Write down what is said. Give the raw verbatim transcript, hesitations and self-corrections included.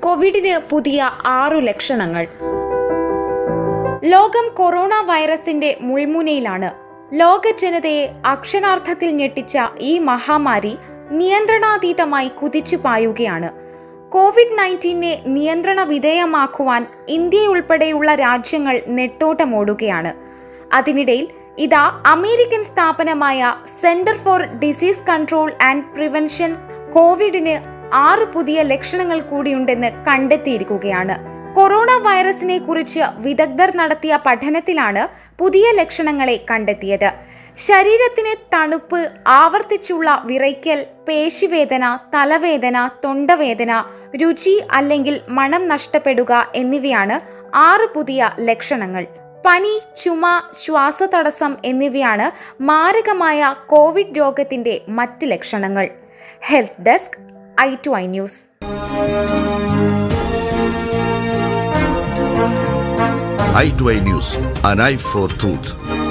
കോവിഡിന് പുതിയ ആറു ലക്ഷണങ്ങൾ. ലോകം കൊറോണ വൈറസിന്റെ മുൾമുനയിലാണ്. ലോക ജനതയെ അക്ഷരാർത്ഥത്തിൽ ഞെട്ടിച്ച ഈ മഹാമാരി നിയന്ത്രണാതീതമായി കുതിച്ചു പായുകയാണ്. കോവിഡ് നയൻറ്റീനെ നിയന്ത്രണ വിധേയമാക്കുവാൻ ഇന്ത്യയുൾപ്പെടെയുള്ള രാജ്യങ്ങൾ നെട്ടോട്ടമോടുകയാണ്. അതിനിടയിൽ ഇതാ അമേരിക്കൻ സ്ഥാപനമായ Centre for Disease Control and Prevention കോവിഡിന് ആറ് പുതിയ ലക്ഷണങ്ങൾ കൂടിയുണ്ടെന്ന് കണ്ടെത്തിയിരിക്കുകയാണ്. കൊറോണ വൈറസിനെ കുറിച്ച് വിദഗ്ധർ നടത്തിയ പഠനത്തിലാണ് പുതിയ ലക്ഷണങ്ങളെ കണ്ടെത്തിയത്. ശരീരത്തിന് തണുപ്പ്, ആവർത്തിച്ചുള്ള വിറയ്ക്കൽ, പേശിവേദന, തലവേദന, തൊണ്ടവേദന, രുചി അല്ലെങ്കിൽ മണം നഷ്ടപ്പെടുക എന്നിവയാണ് ആറ് പുതിയ ലക്ഷണങ്ങൾ. പനി, ചുമ, ശ്വാസതടസ്സം എന്നിവയാണ് മാരകമായ കോവിഡ് രോഗത്തിന്റെ മറ്റ് ലക്ഷണങ്ങൾ. Health desk, I to I news. I to I News, an eye for truth.